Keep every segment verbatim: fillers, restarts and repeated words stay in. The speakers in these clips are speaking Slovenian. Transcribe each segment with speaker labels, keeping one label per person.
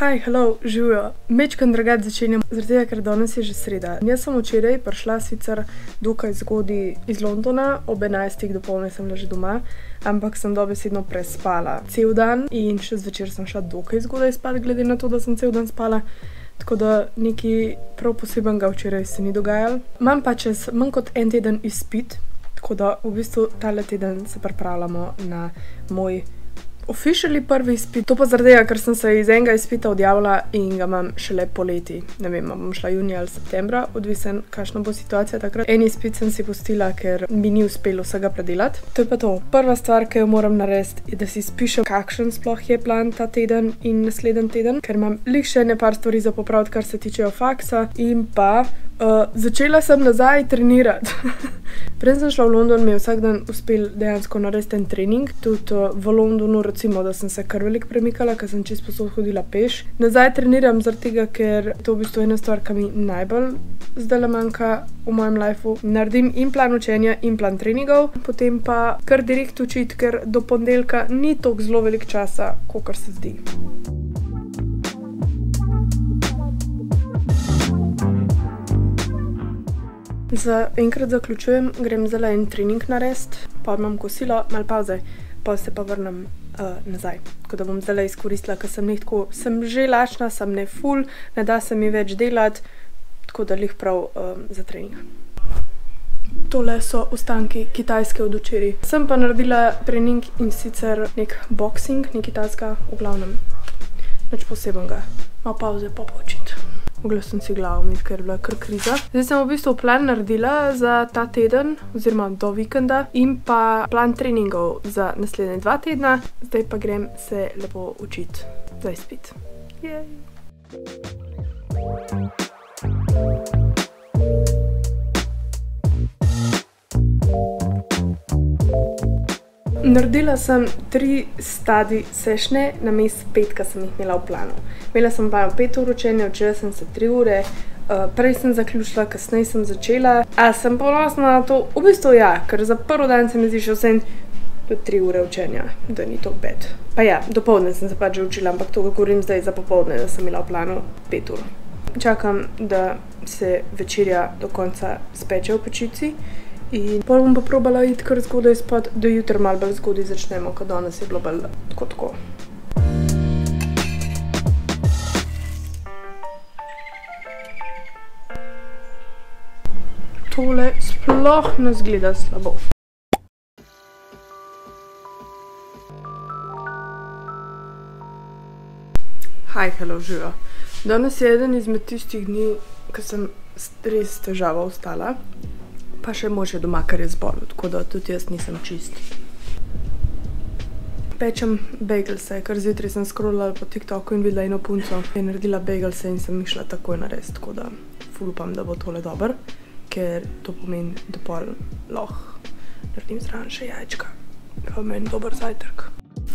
Speaker 1: Hi, hello, živijo. Mečkam drugače začenjam, zaradi tega, ker danes je že sreda. Jaz sem včeraj prišla sicer dokaj zgodaj iz Londona, ob enajstih dopoldne sem bila že doma, ampak sem dobesedno prespala cel dan in še zvečer sem šla dokaj zgodaj spat, glede na to, da sem cel dan spala. Tako da nekaj prav posebenega včeraj se ni dogajalo. Imam pa čez manj kot en teden izpit, tako da v bistvu tale teden se pripravljamo na moj officially prvi izpit. To pa zaradi tega, ker sem se iz enega izpita odjavila in ga imam šele poleti. Ne vem, bom šla junija ali septembra, odvisen, kakšna bo situacija takrat. En izpit sem si pustila, ker mi ni uspelo vsega predelati. To je pa to. Prva stvar, ki jo moram narediti, je, da si spišem, kakšen sploh je plan ta teden in naslednji teden, ker imam lih še ne par stvari za popraviti, kar se tičejo faksa, in pa uh, začela sem nazaj trenirati. Prej sem šla v London, mi je vsak dan uspel dejansko narediti en trening. Tudi uh, v Londonu, recimo, da sem se kar veliko premikala, ker sem čisto posod hodila peš. Nazaj treniram zaradi tega, ker to v bistvu ena stvar, ki mi najbolj zdaj manjka v mojem lifeu. Naredim in plan učenja in plan treningov, potem pa kar direkt učiti, ker do ponedeljka ni toliko zelo veliko časa, kakor se zdi. Za enkrat zaključujem, grem zdaj en trening narediti, pa imam kosilo, malo pauze, pa se pa vrnem uh, nazaj. Tako da bom zdaj izkoristila, ker sem nekaj tako, sem že lačna, sem ne ful, ne da se mi več delati, tako da lih prav um, za trening. Tole so ostanki kitajske od včeraj. Sem pa naredila trening in sicer nek boxing, nekaj tajskega, v glavnem nič posebenega. Malo pauze, pa počiti. Mogla sem si glavo imeti, ker je bila kar kriza. Zdaj sem v bistvu plan naredila za ta teden, oziroma do vikenda, in pa plan treningov za naslednje dva tedna. Zdaj pa grem se lepo učiti za izpit. Jej! Naredila sem tri study sessione namesto pet, ki sem jih imela v planu. Imela sem v planu pet ur učenja, včeraj sem se tri ure, uh, prej sem zaključila, kasneje sem začela. A sem ponosna na to? V bistvu ja, ker za prvi dan se mi zdi še vsem do tri ure učenja, da ni to pet. Pa ja, dopoldne sem se pač že učila, ampak to govorim zdaj za popoldne, da sem imela v planu pet ur. Čakam, da se večerja do konca speče v pečici. In pol bom pa probala iti kar zgodaj spat, da jutri malo bolj zgodaj začnemo, ker danes je bilo bolj tako tako. Tole sploh ne zgleda slabo. Hi, hello, živijo. Danes je eden izmed tistih dni, ko sem res težava ostala. Pa še mož je doma, kar je zbolel, tako da tudi jaz nisem čist. Pečem bagelse, ker zjutraj sem scrollala po TikToku in videla eno punco, ki je naredila bagelse in sem jih šla takoj narediti, tako da ful upam, da bo tole dober, ker to pomeni, da pol lahko naredim zraven še jajčka. Pa meni dober zajtrk.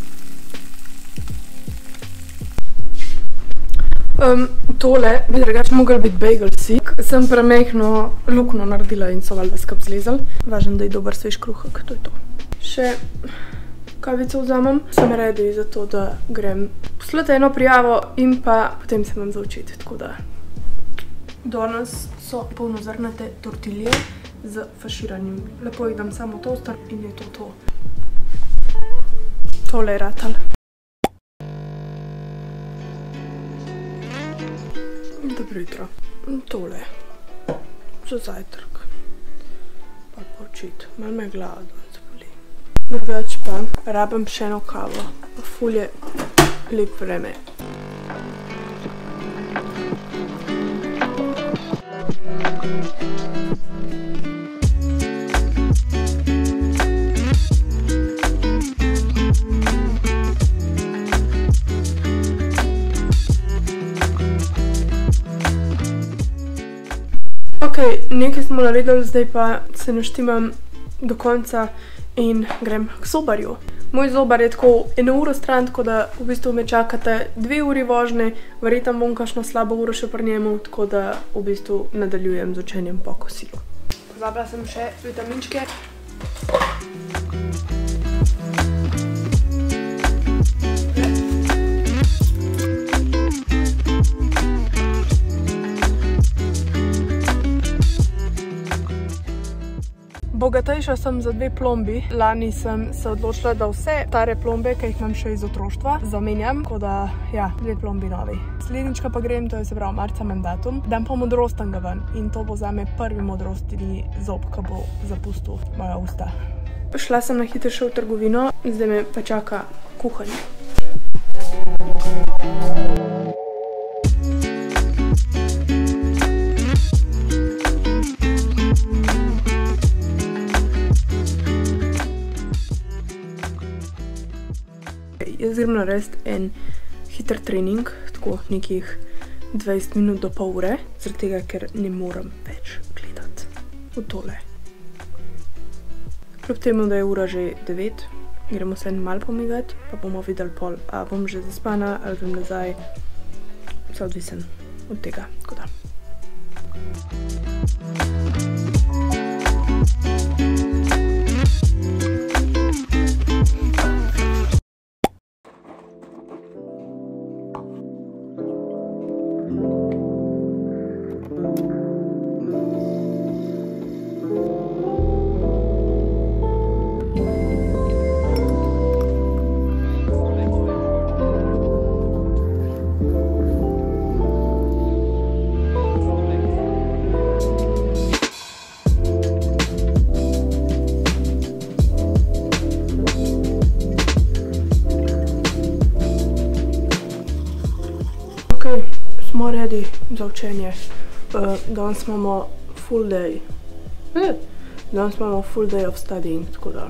Speaker 1: Um, tole bi drugače mogli biti bagelsi. Sem premehno lukno naredila in so valjda skup zlezali. Važno, da je dober svež kruhek, to je to. Še kavico vzamem. Sem ready za to, da grem poslati eno prijavo in pa potem se imam zaučiti, tako da. Danes so polnozrnate tortilje z faširanim. Lepo jih dam samo v toaster in je to to. Tole je ratal. Dobro jutro. Tole. Za zajtrk. Pa počit. Malo me glava danes boli. Drugače pa rabim še eno kavo. Ful je lep vreme. Ok, nekaj smo naredili, zdaj pa se naštimam do konca in grem k zobarju. Moj zobar je tako eno uro stran, tako da v bistvu me čakate dve uri vožnje, verjetno bom kakšno slabo uro še pri njemu, tako da v bistvu nadaljujem z učenjem po kosilu. Pozabila sem še vitaminčke. Bogatejša sem za dve plombi. Lani sem se odločila, da vse stare plombe, ki jih imam še iz otroštva, zamenjam, tako da, ja, dve plombi novi. Slednjička pa grem, to je se pravi marca mandatum, dam pa modrostnega ven in to bo zame prvi modrostni zob, ki bo zapustil moja usta. Šla sem na hitro še v trgovino, zdaj me pa čaka kuhanje. Jaz grem narediti en hiter trening, tako nekih dvajset minut do pol ure, zaradi tega, ker ne moram več gledati v tole. Kljub temu, da je ura že devet, gremo se en mal pomigati, pa bomo videli pol, a bom že zaspana ali grem nazaj, vse odvisen od tega, tako da. Smo ready za učenje. Danes imamo full day. Danes imamo full day of studying, tako da.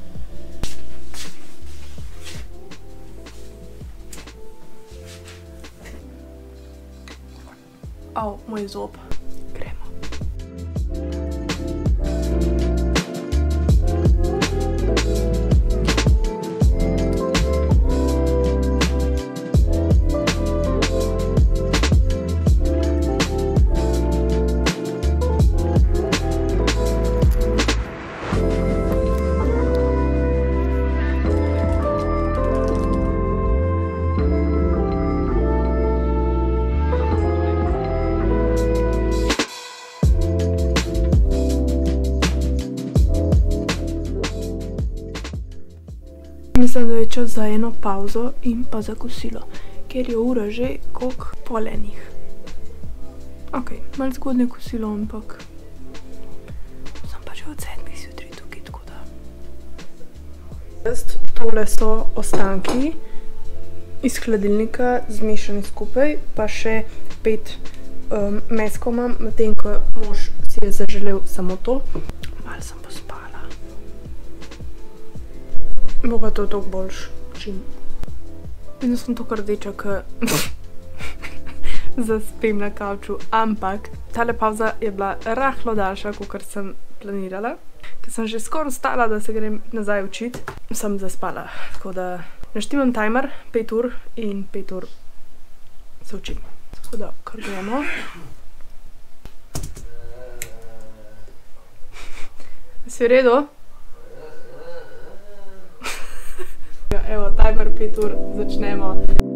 Speaker 1: Au, moj zob. Gremo. Mislim, da je čas za eno pauzo in pa za kosilo, ker je ura že koliko pol enih. Ok, malo zgodnje kosilo, ampak sem pa že od sedmih zjutraj tukaj, tako da. Tole so ostanki iz hladilnika zmešani skupaj, pa še pet um, meskov imam, medtem ko mož si je zaželel samo to. Malo sem pospala. Bo pa to toliko boljš čim. In sem toliko rdeča, ko zaspim na kavču, ampak tale pauza je bila rahlo daljša, kakor sem planirala. Ker sem že skoraj vstala, da se grem nazaj učit, sem zaspala. Tako da naštimam timer, pet ur in pet ur se učim. Tako da, kar gremo. Si v redu? Evo, timer pet ur, začnemo.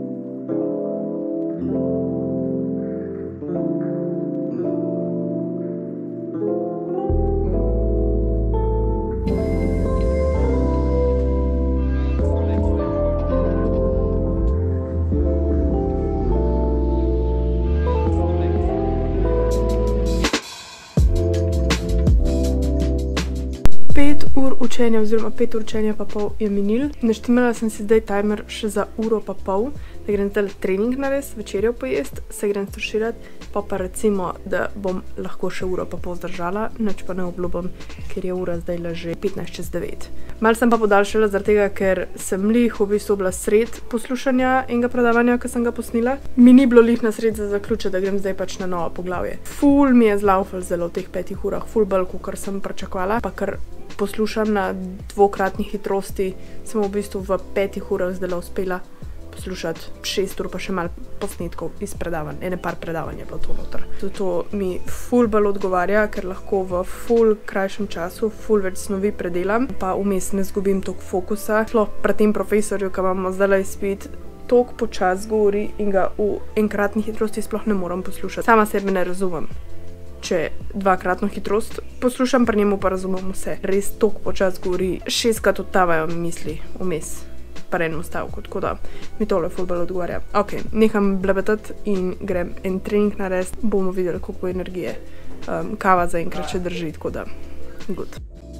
Speaker 1: pet ur učenja oziroma pet ur učenja pa pol je minil. Naštimala sem si zdaj timer še za uro pa pol, da grem zdaj trening narediti, večerjo pojesti, se grem stuširati, pa pa recimo, da bom lahko še uro pa pol zdržala, nič pa ne obljubim, ker je ura zdaj le že petnajst čez devet. Mal sem pa podaljšala zaradi tega, ker sem lih v bistvu bila sred poslušanja enega predavanja, ki sem ga posnila. Mi ni bilo lih na sred za zaključek, da grem zdaj pač na novo poglavje. Ful mi je zlaufal zelo v teh petih urah, ful bolj, kakor sem pričakovala, pa kar poslušam na dvokratni hitrosti, sem v bistvu v petih urah zdaj uspela poslušati šest ur pa še malo posnetkov iz predavanj. Ene par predavanj je bilo to noter. Zato mi ful bolj odgovarja, ker lahko v ful krajšem času ful več snovi predelam, pa vmes ne zgubim toliko fokusa. Sploh pri tem profesorju, ki imamo zdaj izpit, toliko počas govori in ga v enkratni hitrosti sploh ne moram poslušati. Sama sebe ne razumem. če dvakratno hitrost poslušam, pri njemu pa razumem vse. Res toliko počas govori, šestkrat odtavajo misli vmes, pa enem stavku, tako da mi tole ful bolj odgovarja. Ok, neham blebetati in grem en trening narediti, bomo videli, koliko energije. Um, kava zaenkrat še drži, tako da good.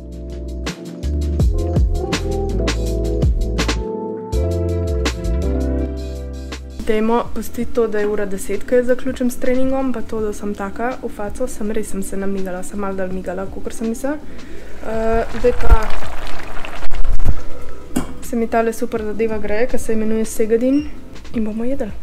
Speaker 1: Dajmo pustiti to, da je ura deset, ko je zaključim s treningom, pa to, da sem taka v faco, sem res sem se namigala, sem malo dal migala, kakor sem mislila. Uh, zdaj pa se mi tale super zadeva greje, ki se imenuje Segadin in bomo jedli.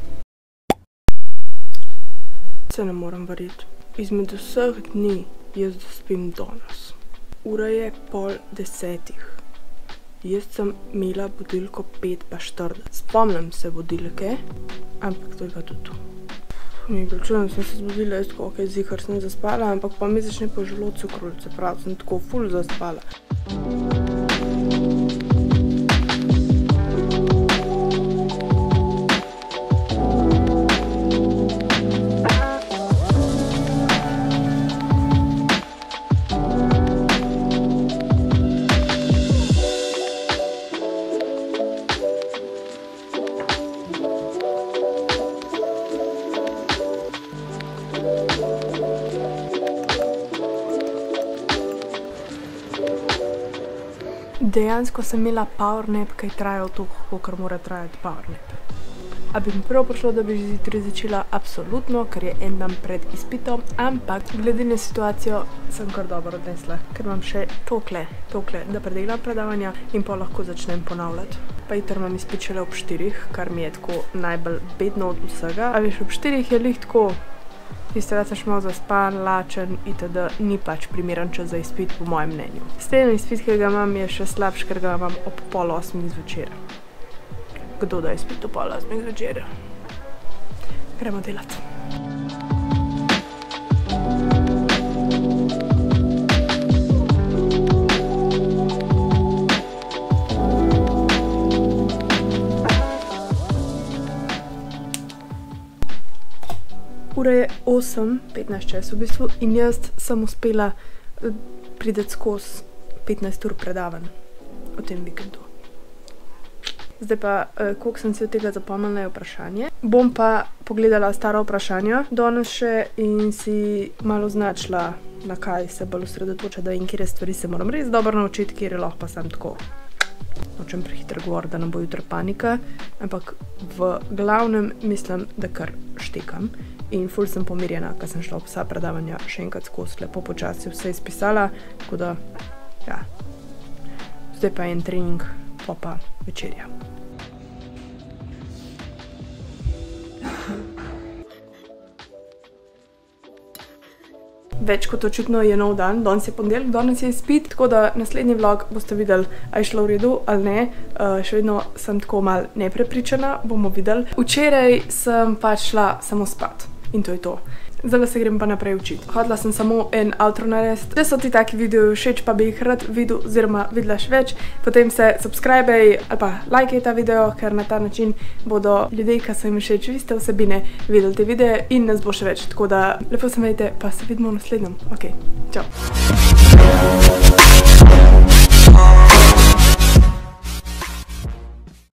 Speaker 1: Se ne moram verjeti. Izmed vseh dni jaz zaspim danes. Ura je pol desetih. Jaz sem imela budilko pet pa štirideset. Spomnim se budilke, ampak to je pa tudi to. Mi je bilo čudno, sem se zbudila, jaz tako, ok, zihar sem zaspala, ampak pa mi začne po želodcu kruliti, se pravi, sem tako ful zaspala. Dejansko sem imela powernap, ki je trajal toliko, kolikor mora trajati powernap. A bi mi prav prišlo, da bi že zjutraj začela? Absolutno, ker je en dan pred izpitom, ampak glede na situacijo sem kar dobro odnesla, ker imam še tokle, tokle, da predelam predavanja in pa lahko začnem ponavljati. Pa jutri imam izpit šele ob štirih, kar mi je tako najbolj bedno od vsega. A veš, ob štirih je lih tako, tisti da seš malo zaspan, lačen itd. Ni pač primeren čas za izpit, po mojem mnenju. Slednji izpit, ki ga imam, je še slabš, ker ga imam ob pol osmih zvečer. Kdo da izpit ob pol osmih zvečer? Gremo delati. Ura je osem, petnajst čas v bistvu in jaz sem uspela priti skozi petnajst ur predavanj v tem vikendu. Zdaj pa, koliko sem si od tega zapomnila, je vprašanje. Bom pa pogledala stara vprašanja danes še in si malo označila, na kaj se bolj osredotoča, in kjer stvari se moram res dobro naučiti, kjer je lahko pa sem tako. Nočem prehitro govoriti, da ne bo jutri panika, ampak v glavnem mislim, da kar štekam. In ful sem pomirjena, ker sem šla vsa predavanja še enkrat skozi, lepo počasi vse izpisala, tako da, ja. Zdaj pa en trening, pa pa večerja. Več kot očitno je nov dan, danes je ponedeljek, danes je izpit, tako da naslednji vlog boste videli, a je šlo v redu ali ne. Uh, še vedno sem tako malo neprepričana, bomo videli. Včeraj sem pač šla samo spat in to je to. Zdaj se grem pa naprej učiti. Hodila sem samo en outro narediti. Če so ti taki video všeč, pa bi jih rad videl oziroma videla še več, potem se subscribej ali pa lajkaj ta video, ker na ta način bodo ljudje, ki so jim všeč iste vsebine, videli te videe in nas bo še več. Tako da lepo se imejte, pa se vidimo v naslednjem. Ok, čau.